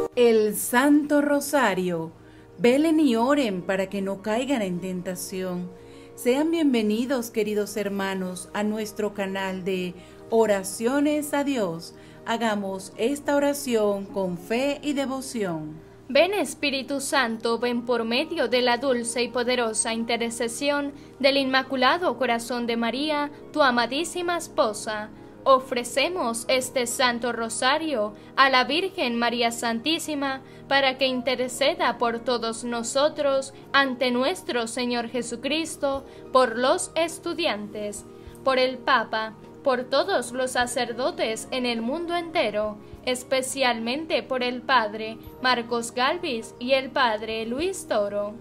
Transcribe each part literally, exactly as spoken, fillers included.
El Santo Rosario. Velen y oren para que no caigan en tentación. Sean bienvenidos, queridos hermanos, a nuestro canal de Oraciones a Dios. Hagamos esta oración con fe y devoción. Ven Espíritu Santo, ven por medio de la dulce y poderosa intercesión del Inmaculado Corazón de María, tu amadísima esposa. Ofrecemos este Santo Rosario a la Virgen María Santísima para que interceda por todos nosotros ante nuestro Señor Jesucristo, por los estudiantes, por el Papa, por todos los sacerdotes en el mundo entero, especialmente por el Padre Marcos Galvis y el Padre Luis Toro.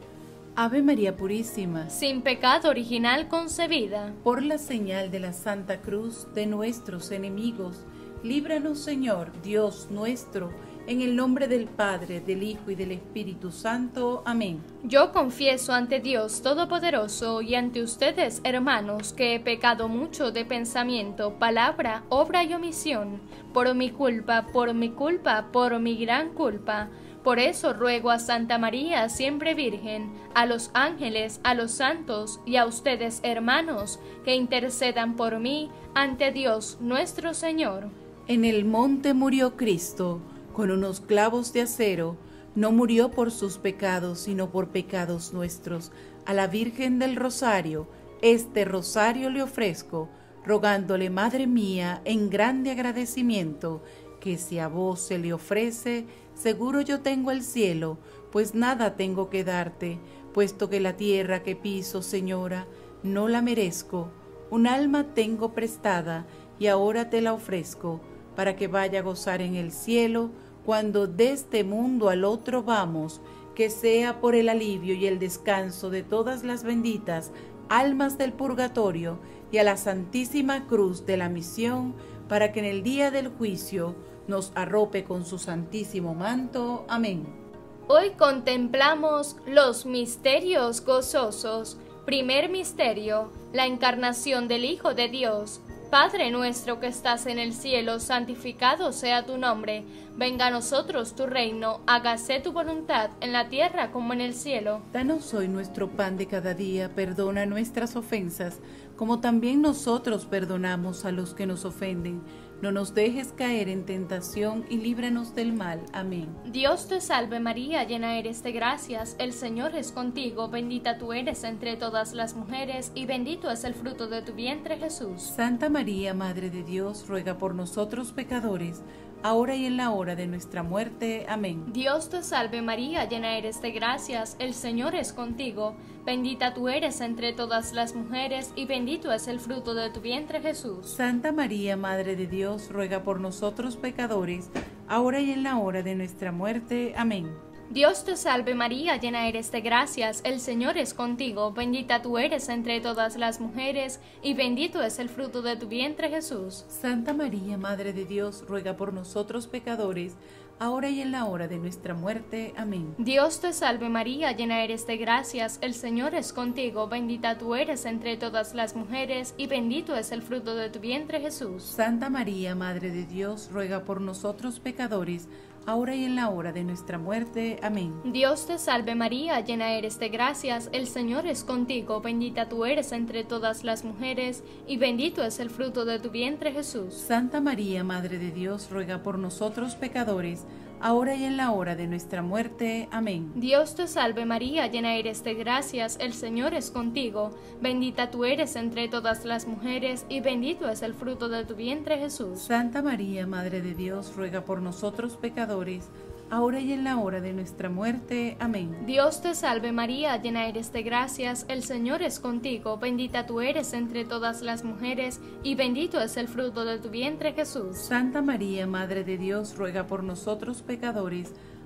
Ave María Purísima, sin pecado original concebida, por la señal de la Santa Cruz de nuestros enemigos, líbranos, Señor, Dios nuestro, en el nombre del Padre, del Hijo y del Espíritu Santo. Amén. Yo confieso ante Dios Todopoderoso y ante ustedes, hermanos, que he pecado mucho de pensamiento, palabra, obra y omisión, por mi culpa, por mi culpa, por mi gran culpa. Por eso ruego a Santa María, siempre Virgen, a los ángeles, a los santos y a ustedes, hermanos, que intercedan por mí ante Dios nuestro Señor. En el monte murió Cristo, con unos clavos de acero. No murió por sus pecados, sino por pecados nuestros. A la Virgen del Rosario, este rosario le ofrezco, rogándole, Madre mía, en grande agradecimiento, que si a vos se le ofrece, seguro yo tengo el cielo, pues nada tengo que darte, puesto que la tierra que piso, Señora, no la merezco. Un alma tengo prestada, y ahora te la ofrezco, para que vaya a gozar en el cielo, cuando de este mundo al otro vamos, que sea por el alivio y el descanso de todas las benditas almas del purgatorio, y a la Santísima Cruz de la Misión, para que en el día del juicio nos arrope con su santísimo manto. Amén. Hoy contemplamos los misterios gozosos. Primer misterio, la encarnación del Hijo de Dios. Padre nuestro que estás en el cielo, santificado sea tu nombre. Venga a nosotros tu reino, hágase tu voluntad en la tierra como en el cielo. Danos hoy nuestro pan de cada día, perdona nuestras ofensas, como también nosotros perdonamos a los que nos ofenden. No nos dejes caer en tentación y líbranos del mal. Amén. Dios te salve María, llena eres de gracias, el Señor es contigo, bendita tú eres entre todas las mujeres, y bendito es el fruto de tu vientre Jesús. Santa María, Madre de Dios, ruega por nosotros pecadores, ahora y en la hora de nuestra muerte. Amén. Dios te salve María, llena eres de gracias, el Señor es contigo, bendita tú eres entre todas las mujeres, y bendito es el fruto de tu vientre Jesús. Santa María, Madre de Dios, ruega por nosotros pecadores, ahora y en la hora de nuestra muerte. Amén. Dios te salve María, llena eres de gracias, el Señor es contigo, bendita tú eres entre todas las mujeres, y bendito es el fruto de tu vientre Jesús. Santa María, Madre de Dios, ruega por nosotros pecadores, ahora y en la hora de nuestra muerte. Amén. Dios te salve María, llena eres de gracias, el Señor es contigo, bendita tú eres entre todas las mujeres, y bendito es el fruto de tu vientre Jesús. Santa María, Madre de Dios, ruega por nosotros pecadores, ahora y en la hora de nuestra muerte. Amén. Dios te salve María, llena eres de gracias, el Señor es contigo, bendita tú eres entre todas las mujeres, y bendito es el fruto de tu vientre Jesús. Santa María, Madre de Dios, ruega por nosotros pecadores, ahora y en la hora de nuestra muerte. Amén. Dios te salve María, llena eres de gracias, el Señor es contigo, bendita tú eres entre todas las mujeres, y bendito es el fruto de tu vientre Jesús. Santa María, Madre de Dios, ruega por nosotros pecadores, ahora y en la hora de nuestra muerte. Amén. Dios te salve María, llena eres de gracias, el Señor es contigo, bendita tú eres entre todas las mujeres, y bendito es el fruto de tu vientre Jesús. Santa María, Madre de Dios, ruega por nosotros pecadores,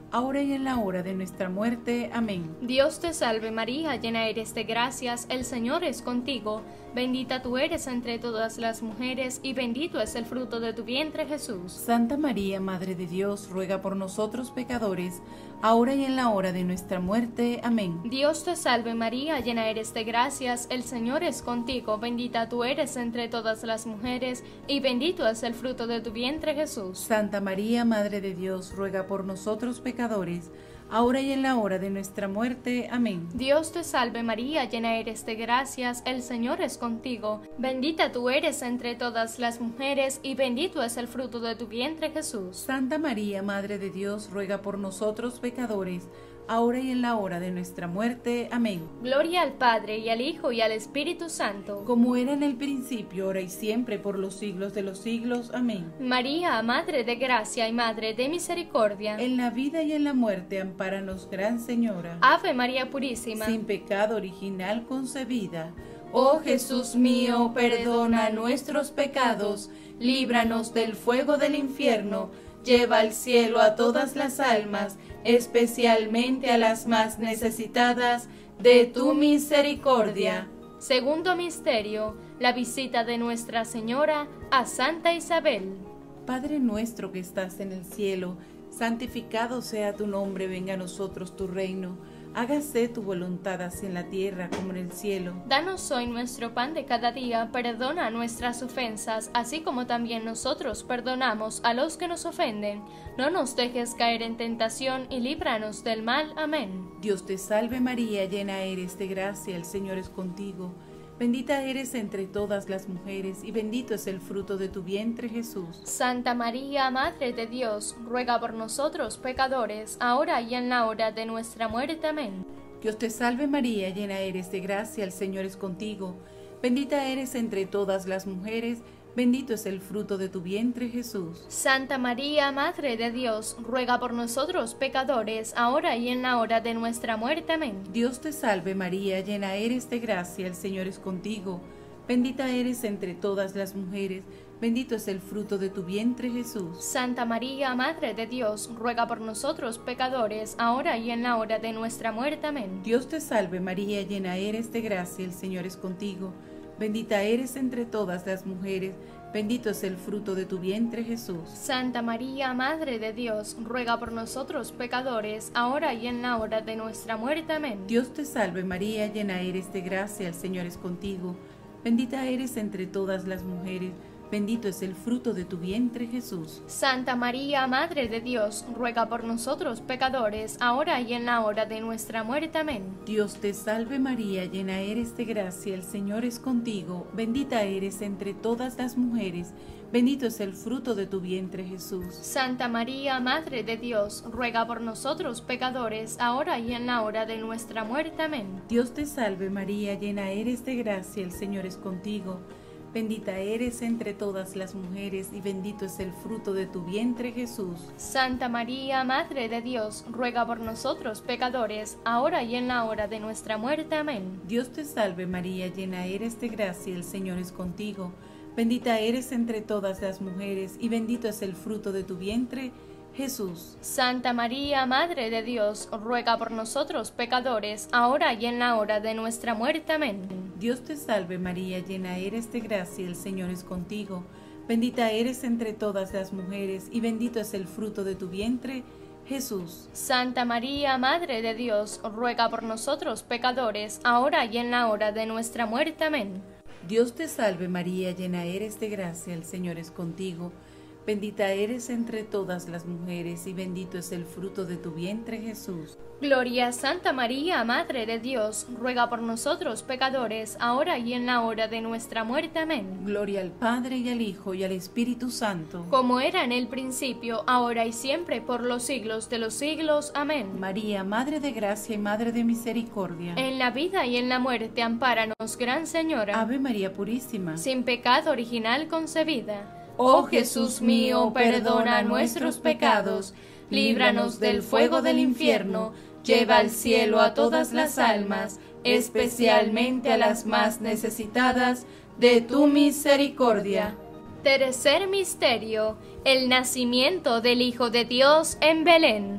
ahora y en la hora de nuestra muerte. Amén. Dios te salve María, llena eres de gracias, el Señor es contigo. Bendita tú eres entre todas las mujeres, y bendito es el fruto de tu vientre, Jesús. Santa María, Madre de Dios, ruega por nosotros pecadores, ahora y en la hora de nuestra muerte. Amén. Dios te salve María, llena eres de gracias, el Señor es contigo. Bendita tú eres entre todas las mujeres, y bendito es el fruto de tu vientre, Jesús. Santa María, Madre de Dios, ruega por nosotros pecadores, ahora y en la hora de nuestra muerte. Amén. Dios te salve María, llena eres de gracias, el Señor es contigo. Bendita tú eres entre todas las mujeres, y bendito es el fruto de tu vientre, Jesús. Santa María, Madre de Dios, ruega por nosotros pecadores, ahora y en la hora de nuestra muerte. Amén. Gloria al Padre, y al Hijo, y al Espíritu Santo. Como era en el principio, ahora y siempre, por los siglos de los siglos. Amén. María, Madre de gracia y Madre de misericordia, En la vida y en la muerte, ampáranos, Gran Señora. Ave María Purísima, Sin pecado original concebida. Oh Jesús mío, perdona nuestros pecados, líbranos del fuego del infierno, lleva al cielo a todas las almas, especialmente a las más necesitadas de tu misericordia. Segundo misterio, la visita de Nuestra Señora a Santa Isabel. Padre nuestro que estás en el cielo, santificado sea tu nombre, venga a nosotros tu reino. Hágase tu voluntad así en la tierra como en el cielo. Danos hoy nuestro pan de cada día, perdona nuestras ofensas, así como también nosotros perdonamos a los que nos ofenden. No nos dejes caer en tentación y líbranos del mal. Amén. Dios te salve María, llena eres de gracia, el Señor es contigo. Bendita eres entre todas las mujeres, y bendito es el fruto de tu vientre, Jesús. Santa María, Madre de Dios, ruega por nosotros pecadores, ahora y en la hora de nuestra muerte. Amén. Dios te salve María, llena eres de gracia, el Señor es contigo. Bendita eres entre todas las mujeres, bendito es el fruto de tu vientre, Jesús. Santa María, Madre de Dios, ruega por nosotros pecadores, ahora y en la hora de nuestra muerte. Amén. Dios te salve María, llena eres de gracia, el Señor es contigo. Bendita eres entre todas las mujeres, bendito es el fruto de tu vientre, Jesús. Santa María, Madre de Dios, ruega por nosotros pecadores, ahora y en la hora de nuestra muerte. Amén. Dios te salve María, llena eres de gracia, el Señor es contigo. Bendita eres entre todas las mujeres, bendito es el fruto de tu vientre, Jesús. Santa María, Madre de Dios, ruega por nosotros pecadores, ahora y en la hora de nuestra muerte. Amén. Dios te salve María, llena eres de gracia, el Señor es contigo. Bendita eres entre todas las mujeres, bendito es el fruto de tu vientre, Jesús. Santa María, Madre de Dios, ruega por nosotros pecadores, ahora y en la hora de nuestra muerte. Amén. Dios te salve María, llena eres de gracia, el Señor es contigo. Bendita eres entre todas las mujeres, bendito es el fruto de tu vientre, Jesús. Santa María, Madre de Dios, ruega por nosotros pecadores, ahora y en la hora de nuestra muerte. Amén. Dios te salve María, llena eres de gracia, el Señor es contigo. Bendita eres entre todas las mujeres, y bendito es el fruto de tu vientre, Jesús. Santa María, Madre de Dios, ruega por nosotros pecadores, ahora y en la hora de nuestra muerte. Amén. Dios te salve María, llena eres de gracia, el Señor es contigo. Bendita eres entre todas las mujeres, y bendito es el fruto de tu vientre, Jesús. Santa María, Madre de Dios, ruega por nosotros pecadores, ahora y en la hora de nuestra muerte. Amén. Dios te salve María, llena eres de gracia, el Señor es contigo. Bendita eres entre todas las mujeres, y bendito es el fruto de tu vientre, Jesús. Santa María, Madre de Dios, ruega por nosotros pecadores, ahora y en la hora de nuestra muerte. Amén. Dios te salve María, llena eres de gracia, el Señor es contigo. Bendita eres entre todas las mujeres, y bendito es el fruto de tu vientre, Jesús. Gloria a Santa María, Madre de Dios, ruega por nosotros pecadores, ahora y en la hora de nuestra muerte. Amén. Gloria al Padre, y al Hijo, y al Espíritu Santo. Como era en el principio, ahora y siempre, por los siglos de los siglos. Amén. María, Madre de gracia y Madre de misericordia. En la vida y en la muerte, ampáranos, Gran Señora. Ave María Purísima. Sin pecado original concebida. Oh Jesús mío, perdona nuestros pecados, líbranos del fuego del infierno, lleva al cielo a todas las almas, especialmente a las más necesitadas de tu misericordia. Tercer misterio, el nacimiento del Hijo de Dios en Belén.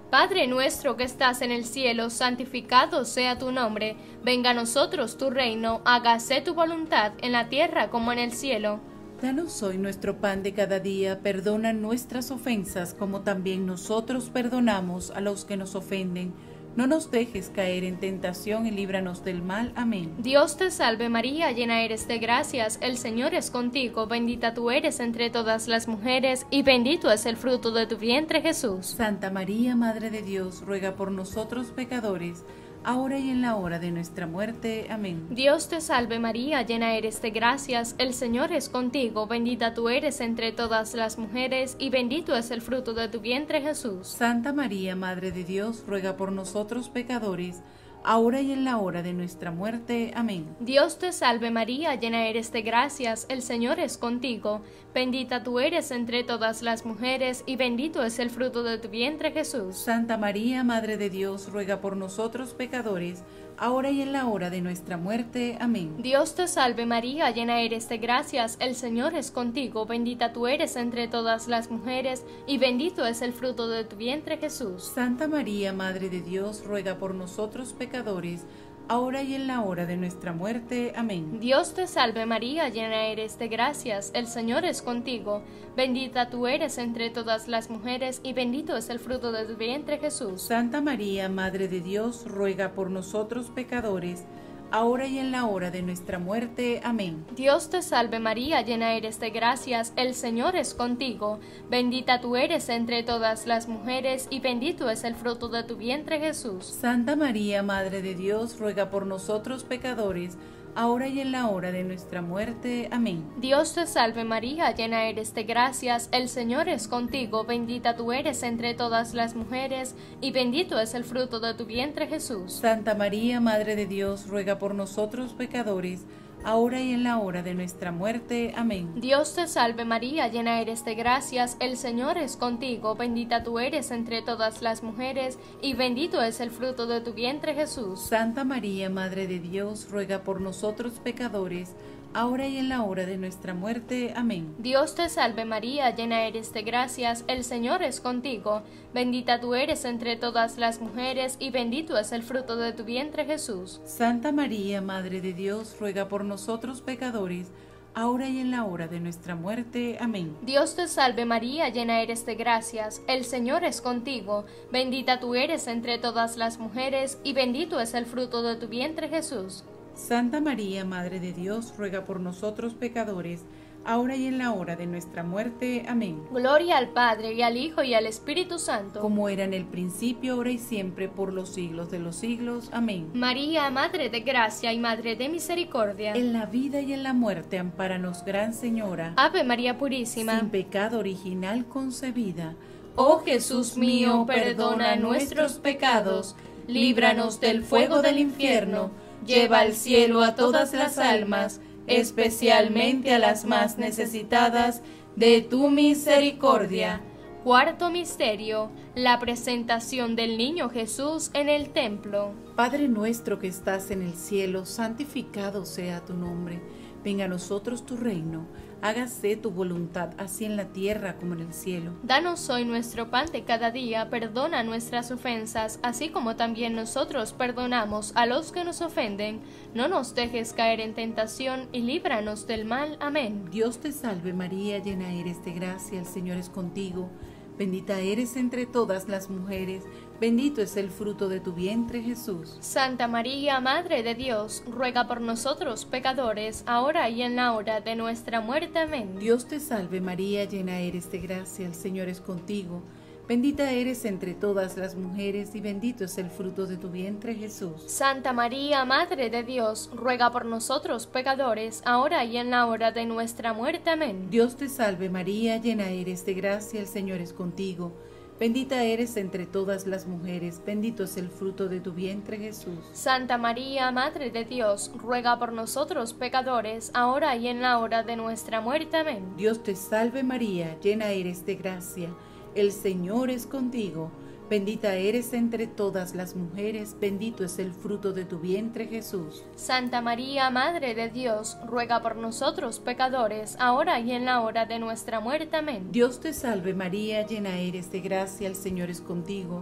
Padre nuestro que estás en el cielo, santificado sea tu nombre. Venga a nosotros tu reino, hágase tu voluntad en la tierra como en el cielo. Danos hoy nuestro pan de cada día, perdona nuestras ofensas como también nosotros perdonamos a los que nos ofenden. No nos dejes caer en tentación y líbranos del mal. Amén. Dios te salve María, llena eres de gracias, el Señor es contigo, bendita tú eres entre todas las mujeres, y bendito es el fruto de tu vientre Jesús. Santa María, Madre de Dios, ruega por nosotros pecadores, ahora y en la hora de nuestra muerte. Amén. Dios te salve María, llena eres de gracias, el Señor es contigo, bendita tú eres entre todas las mujeres, y bendito es el fruto de tu vientre Jesús. Santa María, Madre de Dios, ruega por nosotros pecadores, ahora y en la hora de nuestra muerte. Amén. Dios te salve María, llena eres de gracias, el Señor es contigo, bendita tú eres entre todas las mujeres, y bendito es el fruto de tu vientre Jesús. Santa María, Madre de Dios, ruega por nosotros pecadores, ahora y en la hora de nuestra muerte. Amén. Dios te salve María, llena eres de gracias, el Señor es contigo, bendita tú eres entre todas las mujeres, y bendito es el fruto de tu vientre Jesús. Santa María, Madre de Dios, ruega por nosotros pecadores, ahora y en la hora de nuestra muerte. Amén. Dios te salve María, llena eres de gracias, el Señor es contigo, bendita tú eres entre todas las mujeres, y bendito es el fruto de tu vientre Jesús. Santa María, Madre de Dios, ruega por nosotros pecadores, ahora y en la hora de nuestra muerte. Amén. Dios te salve María, llena eres de gracias, el Señor es contigo, bendita tú eres entre todas las mujeres, y bendito es el fruto de tu vientre Jesús. Santa María, Madre de Dios, ruega por nosotros pecadores, ahora y en la hora de nuestra muerte. Amén. Dios te salve María, llena eres de gracias, el Señor es contigo, bendita tú eres entre todas las mujeres, y bendito es el fruto de tu vientre Jesús. Santa María, Madre de Dios, ruega por nosotros pecadores, ahora y en la hora de nuestra muerte. Amén. Dios te salve María, llena eres de gracias, el Señor es contigo, bendita tú eres entre todas las mujeres, y bendito es el fruto de tu vientre Jesús. Santa María, Madre de Dios, ruega por nosotros pecadores, ahora y en la hora de nuestra muerte. Amén. Dios te salve María, llena eres de gracias, el Señor es contigo, bendita tú eres entre todas las mujeres, y bendito es el fruto de tu vientre Jesús. Santa María, Madre de Dios, ruega por nosotros pecadores, ahora y en la hora de nuestra muerte. Amén. Dios te salve María, llena eres de gracias, el Señor es contigo, bendita tú eres entre todas las mujeres, y bendito es el fruto de tu vientre Jesús. Santa María, Madre de Dios, ruega por nosotros pecadores, ahora y en la hora de nuestra muerte. Amén. Gloria al Padre, y al Hijo, y al Espíritu Santo, como era en el principio, ahora y siempre, por los siglos de los siglos. Amén. María, Madre de gracia y Madre de misericordia, en la vida y en la muerte, ampáranos, Gran Señora. Ave María Purísima, sin pecado original concebida. Oh Jesús mío, perdona nuestros pecados, líbranos del fuego del infierno, lleva al cielo a todas las almas, especialmente a las más necesitadas de tu misericordia. Cuarto misterio, la presentación del niño Jesús en el templo. Padre nuestro que estás en el cielo, santificado sea tu nombre. Venga a nosotros tu reino, hágase tu voluntad, así en la tierra como en el cielo. Danos hoy nuestro pan de cada día, perdona nuestras ofensas, así como también nosotros perdonamos a los que nos ofenden. No nos dejes caer en tentación y líbranos del mal. Amén. Dios te salve María, llena eres de gracia, el Señor es contigo. Bendita eres entre todas las mujeres, bendito es el fruto de tu vientre Jesús. Santa María, Madre de Dios, ruega por nosotros pecadores, ahora y en la hora de nuestra muerte. Amén. Dios te salve María, llena eres de gracia, el Señor es contigo. Bendita eres entre todas las mujeres y bendito es el fruto de tu vientre Jesús. Santa María, Madre de Dios, ruega por nosotros pecadores, ahora y en la hora de nuestra muerte. Amén. Dios te salve María, llena eres de gracia, el Señor es contigo. Bendita eres entre todas las mujeres, bendito es el fruto de tu vientre Jesús. Santa María, Madre de Dios, ruega por nosotros pecadores, ahora y en la hora de nuestra muerte. Amén. Dios te salve María, llena eres de gracia, el Señor es contigo. Bendita eres entre todas las mujeres, bendito es el fruto de tu vientre Jesús. Santa María, Madre de Dios, ruega por nosotros pecadores, ahora y en la hora de nuestra muerte. Amén. Dios te salve María, llena eres de gracia, el Señor es contigo.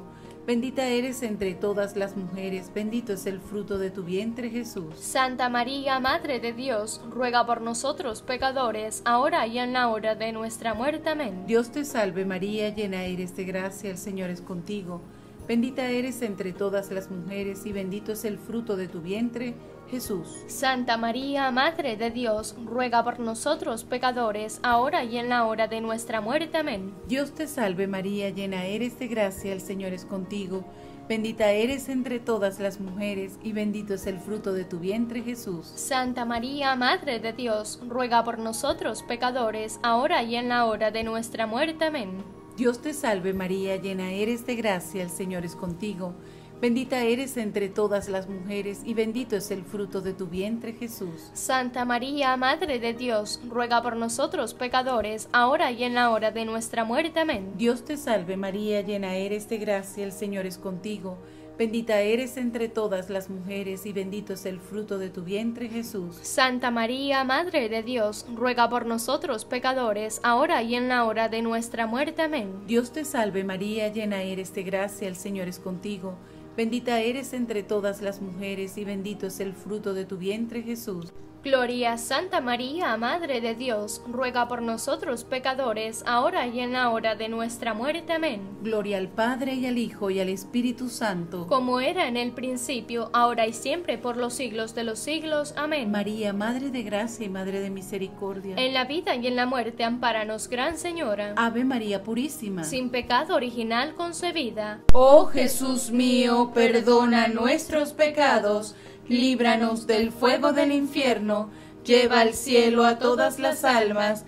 Bendita eres entre todas las mujeres, bendito es el fruto de tu vientre, Jesús. Santa María, Madre de Dios, ruega por nosotros pecadores, ahora y en la hora de nuestra muerte. Amén. Dios te salve María, llena eres de gracia, el Señor es contigo. Bendita eres entre todas las mujeres y bendito es el fruto de tu vientre, Jesús. Santa María, Madre de Dios, ruega por nosotros pecadores, ahora y en la hora de nuestra muerte. Amén. Dios te salve María, llena eres de gracia, el Señor es contigo. Bendita eres entre todas las mujeres y bendito es el fruto de tu vientre, Jesús. Santa María, Madre de Dios, ruega por nosotros pecadores, ahora y en la hora de nuestra muerte. Amén. Dios te salve María, llena eres de gracia, el Señor es contigo. Bendita eres entre todas las mujeres y bendito es el fruto de tu vientre, Jesús. Santa María, Madre de Dios, ruega por nosotros pecadores, ahora y en la hora de nuestra muerte. Amén. Dios te salve María, llena eres de gracia, el Señor es contigo. Bendita eres entre todas las mujeres y bendito es el fruto de tu vientre, Jesús. Santa María, Madre de Dios, ruega por nosotros pecadores, ahora y en la hora de nuestra muerte. Amén. Dios te salve María, llena eres de gracia, el Señor es contigo. Bendita eres entre todas las mujeres y bendito es el fruto de tu vientre, Jesús. Gloria a Santa María, Madre de Dios, ruega por nosotros pecadores, ahora y en la hora de nuestra muerte. Amén. Gloria al Padre y al Hijo y al Espíritu Santo. Como era en el principio, ahora y siempre, por los siglos de los siglos. Amén. María, Madre de gracia y Madre de misericordia. En la vida y en la muerte, ampáranos, Gran Señora. Ave María Purísima. Sin pecado original concebida. Oh Jesús mío, perdona nuestros pecados, líbranos del fuego del infierno, lleva al cielo a todas las almas,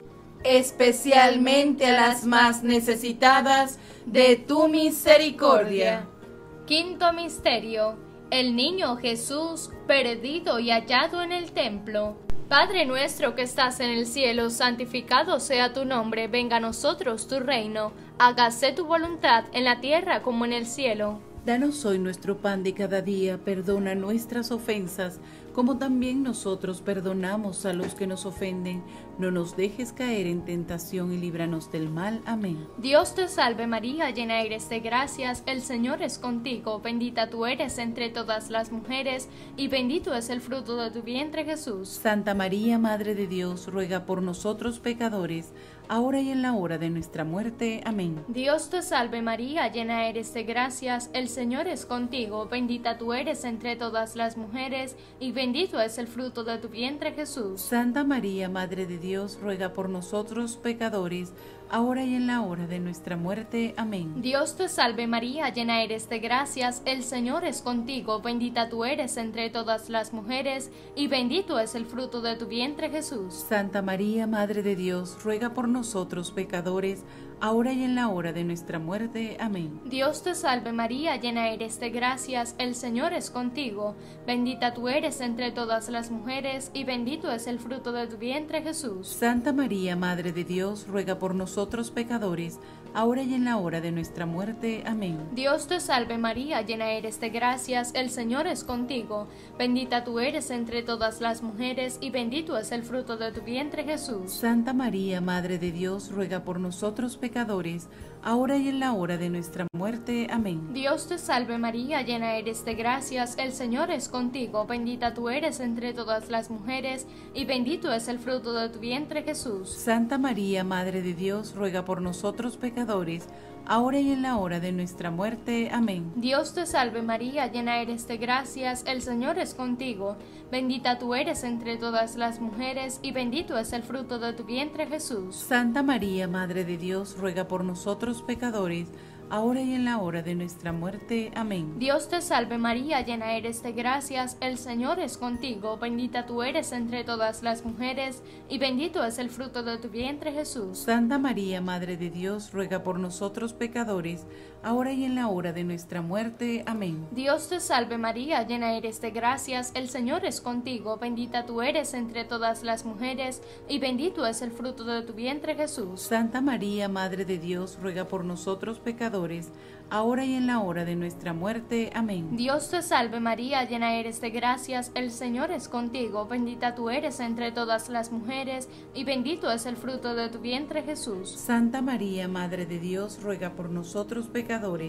especialmente a las más necesitadas de tu misericordia. Quinto misterio: el niño Jesús perdido y hallado en el templo. Padre nuestro que estás en el cielo, santificado sea tu nombre, venga a nosotros tu reino, hágase tu voluntad en la tierra como en el cielo. Danos hoy nuestro pan de cada día, perdona nuestras ofensas, como también nosotros perdonamos a los que nos ofenden. No nos dejes caer en tentación y líbranos del mal. Amén. Dios te salve María, llena eres de gracias, el Señor es contigo, bendita tú eres entre todas las mujeres, y bendito es el fruto de tu vientre, Jesús. Santa María, Madre de Dios, ruega por nosotros pecadores, ahora y en la hora de nuestra muerte. Amén. Dios te salve María, llena eres de gracias, el Señor es contigo, bendita tú eres entre todas las mujeres, y bendito es el fruto de tu vientre, Jesús. Santa María, Madre de Dios, ruega por nosotros pecadores, ahora y en la hora de nuestra muerte. Amén. Dios te salve María, llena eres de gracias, el Señor es contigo, bendita tú eres entre todas las mujeres, y bendito es el fruto de tu vientre, Jesús. Santa María, Madre de Dios, ruega por nosotros pecadores, ahora y en la hora de nuestra muerte. Amén. Dios te salve María, llena eres de gracias, el Señor es contigo, bendita tú eres entre todas las mujeres, y bendito es el fruto de tu vientre, Jesús. Santa María, Madre de Dios, ruega por nosotros pecadores, ahora y en la hora de nuestra muerte. Amén. Dios te salve María, llena eres de gracias, el Señor es contigo, bendita tú eres entre todas las mujeres, y bendito es el fruto de tu vientre, Jesús. Santa María, Madre de Dios, ruega por nosotros pecadores, ahora y en la hora de nuestra muerte. Amén. Dios te salve María, llena eres de gracias, el Señor es contigo, bendita tú eres entre todas las mujeres, y bendito es el fruto de tu vientre, Jesús. Santa María, Madre de Dios, ruega por nosotros pecadores, ahora y en la hora de nuestra muerte. Amén. Dios te salve María, llena eres de gracias, el Señor es contigo, bendita tú eres entre todas las mujeres, y bendito es el fruto de tu vientre, Jesús. Santa María, Madre de Dios, ruega por nosotros pecadores, ahora y en la hora de nuestra muerte. Amén. Dios te salve María, llena eres de gracias, el Señor es contigo, bendita tú eres entre todas las mujeres, y bendito es el fruto de tu vientre, Jesús. Santa María, Madre de Dios, ruega por nosotros pecadores, ahora y en la hora de nuestra muerte. Amén. Dios te salve María, llena eres de gracias, el Señor es contigo, bendita tú eres entre todas las mujeres, y bendito es el fruto de tu vientre, Jesús. Santa María, Madre de Dios, ruega por nosotros pecadores, ahora y en la hora de nuestra muerte. Amén. Dios te salve María, llena eres de gracias, el Señor es contigo, bendita tú eres entre todas las mujeres, y bendito es el fruto de tu vientre, Jesús. Santa María, Madre de Dios, ruega por nosotros pecadores,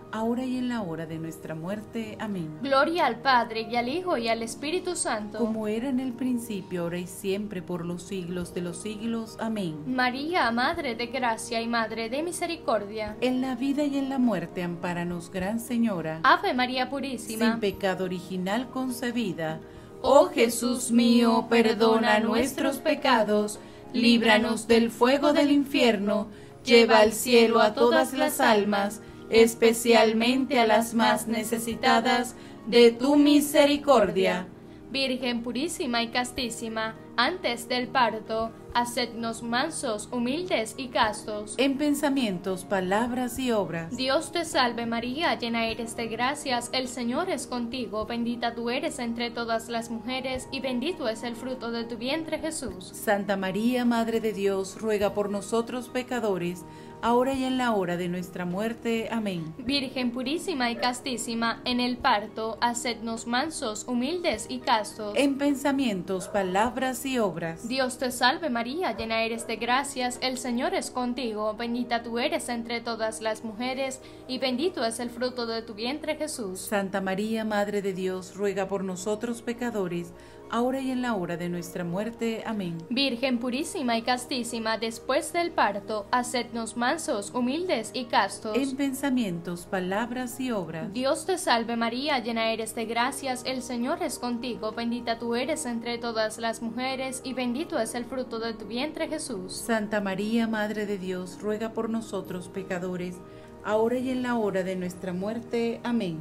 ahora y en la hora de nuestra muerte. Amén. Gloria al Padre, y al Hijo, y al Espíritu Santo. Como era en el principio, ahora y siempre, por los siglos de los siglos. Amén. María, Madre de Gracia y Madre de Misericordia. En la vida y en la muerte, ampáranos, Gran Señora. Ave María Purísima. Sin pecado original concebida. Oh Jesús mío, perdona nuestros pecados, líbranos del fuego del infierno, lleva al cielo a todas las almas, especialmente a las más necesitadas de tu misericordia. Virgen purísima y castísima, antes del parto, hacednos mansos, humildes y castos. En pensamientos, palabras y obras. Dios te salve María, llena eres de gracias, el Señor es contigo, bendita tú eres entre todas las mujeres, y bendito es el fruto de tu vientre Jesús. Santa María, Madre de Dios, ruega por nosotros pecadores, ahora y en la hora de nuestra muerte. Amén. Virgen purísima y castísima, en el parto, hacednos mansos, humildes y castos. En pensamientos, palabras y obras. Dios te salve María, llena eres de gracias, el Señor es contigo, bendita tú eres entre todas las mujeres, y bendito es el fruto de tu vientre Jesús. Santa María, Madre de Dios, ruega por nosotros pecadores, ahora y en la hora de nuestra muerte. Amén. Virgen purísima y castísima, después del parto, hacednos mansos, humildes y castos. En pensamientos, palabras y obras. Dios te salve María, llena eres de gracias, el Señor es contigo, bendita tú eres entre todas las mujeres, y bendito es el fruto de tu vientre Jesús. Santa María, Madre de Dios, ruega por nosotros pecadores, ahora y en la hora de nuestra muerte. Amén.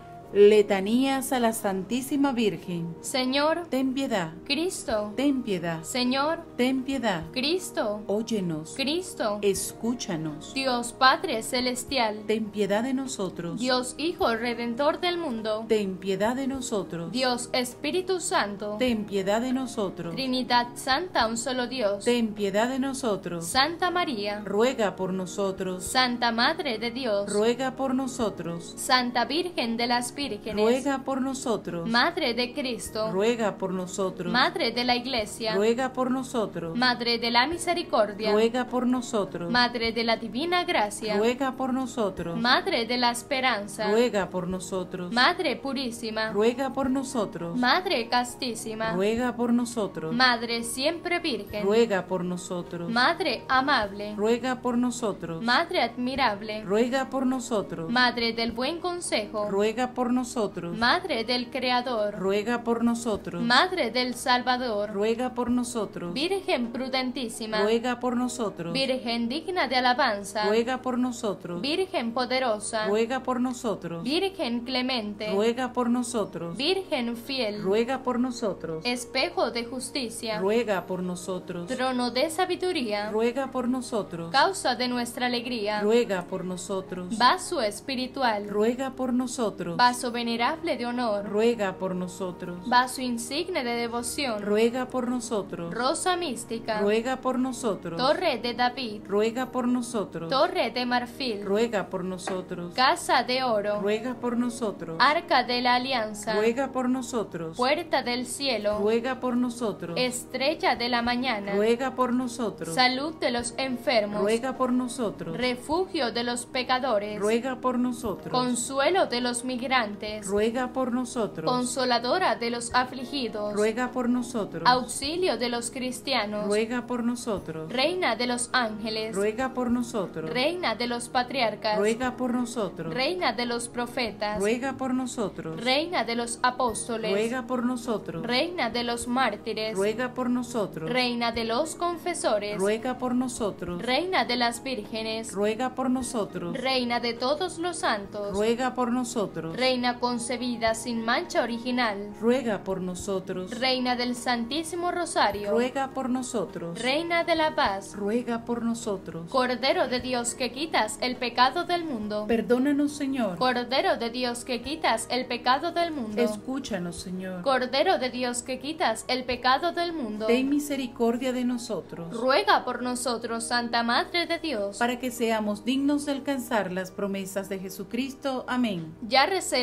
Letanías a la Santísima Virgen. Señor, ten piedad. Cristo, ten piedad. Señor, ten piedad. Cristo, óyenos. Cristo, escúchanos. Dios Padre Celestial, ten piedad de nosotros. Dios Hijo Redentor del mundo, ten piedad de nosotros. Dios Espíritu Santo, ten piedad de nosotros. Trinidad Santa, un solo Dios, ten piedad de nosotros. Santa María, ruega por nosotros. Santa Madre de Dios, ruega por nosotros. Santa Virgen de las Vírgenes, ruega por nosotros. Madre de Cristo, ruega por nosotros. Madre de la Iglesia, ruega por nosotros. Madre de la Misericordia, ruega por nosotros. Madre de la Divina Gracia, ruega por nosotros. Madre de la Esperanza, ruega por nosotros. Madre Purísima, ruega por nosotros. Madre Castísima, ruega por nosotros. Madre Siempre Virgen, ruega por nosotros. Madre Amable, ruega por nosotros. Madre Admirable, ruega por nosotros. Madre del Buen Consejo, ruega por nosotros. Madre del Creador, ruega por nosotros. Madre del Salvador, ruega por nosotros. Virgen prudentísima, ruega por nosotros. Virgen digna de alabanza, ruega por nosotros. Virgen poderosa, ruega por nosotros. Virgen clemente, ruega por nosotros. Virgen fiel, ruega por nosotros. espejo de justicia, ruega por nosotros. trono de sabiduría, ruega por nosotros. causa de nuestra alegría, ruega por nosotros. vaso espiritual, ruega por nosotros. vaso venerable de honor, ruega por nosotros. vaso insigne de devoción, ruega por nosotros. rosa mística, ruega por nosotros. torre de David, ruega por nosotros. torre de marfil, ruega por nosotros. casa de oro, ruega por nosotros. arca de la alianza, ruega por nosotros. puerta del cielo, ruega por nosotros. estrella de la mañana, ruega por nosotros. salud de los enfermos, ruega por nosotros. refugio de los pecadores, ruega por nosotros. consuelo de los migrantes, ruega por nosotros. consoladora de los afligidos, ruega por nosotros. auxilio de los cristianos, ruega por nosotros. reina de los ángeles, ruega por nosotros. reina de los patriarcas, ruega por nosotros. reina de los profetas, ruega por nosotros. reina de los apóstoles, ruega por nosotros. reina de los mártires, ruega por nosotros. reina de los confesores, ruega por nosotros. reina de las vírgenes, ruega por nosotros. reina de todos los santos, ruega por nosotros. reina concebida sin mancha original, ruega por nosotros. reina del Santísimo Rosario, ruega por nosotros. reina de la paz, ruega por nosotros. Cordero de Dios que quitas el pecado del mundo, perdónanos, Señor. Cordero de Dios que quitas el pecado del mundo, escúchanos, Señor. Cordero de Dios que quitas el pecado del mundo, ten misericordia de nosotros. ruega por nosotros, Santa Madre de Dios, para que seamos dignos de alcanzar las promesas de Jesucristo. Amén. ya recé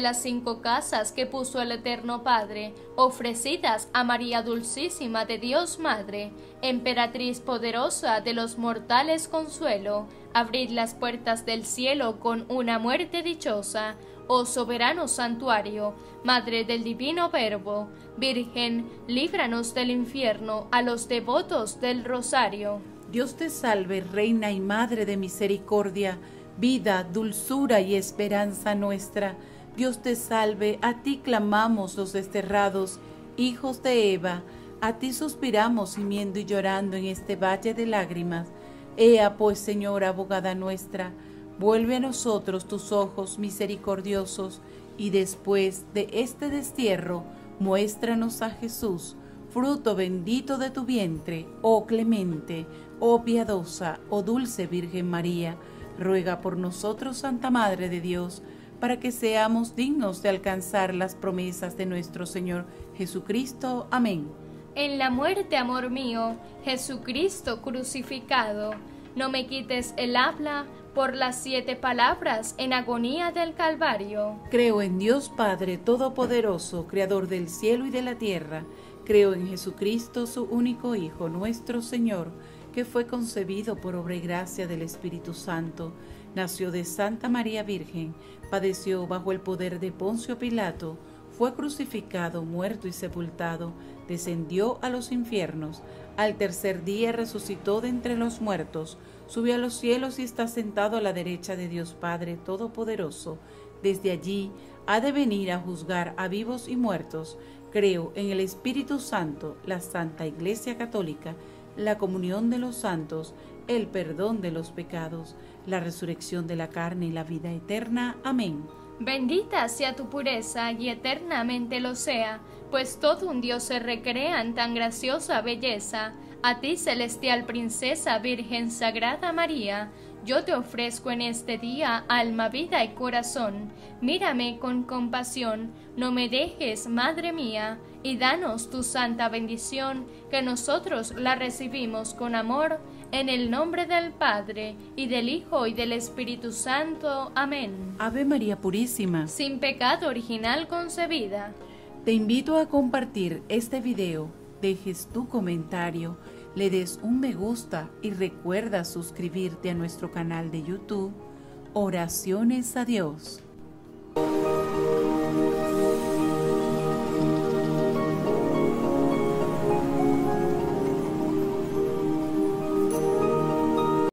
las cinco casas que puso el Eterno Padre, ofrecidas a María Dulcísima de Dios Madre, emperatriz poderosa de los mortales consuelo, abrid las puertas del cielo con una muerte dichosa, oh soberano santuario, Madre del Divino Verbo, Virgen, líbranos del infierno a los devotos del Rosario. Dios te salve, Reina y Madre de misericordia, vida, dulzura y esperanza nuestra. Dios te salve, a ti clamamos los desterrados, hijos de Eva, a ti suspiramos gimiendo y llorando en este valle de lágrimas. Ea pues, Señora, abogada nuestra, vuelve a nosotros tus ojos misericordiosos, y después de este destierro, muéstranos a Jesús, fruto bendito de tu vientre, oh clemente, oh piadosa, oh dulce Virgen María. Ruega por nosotros, Santa Madre de Dios, para que seamos dignos de alcanzar las promesas de nuestro Señor Jesucristo. Amén. En la muerte, amor mío, Jesucristo crucificado, no me quites el habla por las siete palabras en agonía del Calvario. Creo en Dios Padre Todopoderoso, Creador del cielo y de la tierra. Creo en Jesucristo, su único Hijo, nuestro Señor, que fue concebido por obra y gracia del Espíritu Santo, nació de Santa María Virgen, padeció bajo el poder de Poncio Pilato, fue crucificado, muerto y sepultado, descendió a los infiernos, al tercer día resucitó de entre los muertos, subió a los cielos y está sentado a la derecha de Dios Padre Todopoderoso. Desde allí ha de venir a juzgar a vivos y muertos. Creo en el Espíritu Santo, la Santa Iglesia Católica, la comunión de los santos, el perdón de los pecados, la resurrección de la carne y la vida eterna. Amén. Bendita sea tu pureza y eternamente lo sea, pues todo un Dios se recrea en tan graciosa belleza. A ti, celestial princesa, Virgen Sagrada María, yo te ofrezco en este día alma, vida y corazón. Mírame con compasión, no me dejes, Madre mía, y danos tu santa bendición, que nosotros la recibimos con amor, en el nombre del Padre, y del Hijo, y del Espíritu Santo. Amén. Ave María Purísima, sin pecado original concebida. Te invito a compartir este video, dejes tu comentario, le des un me gusta y recuerda suscribirte a nuestro canal de YouTube, Oraciones a Dios.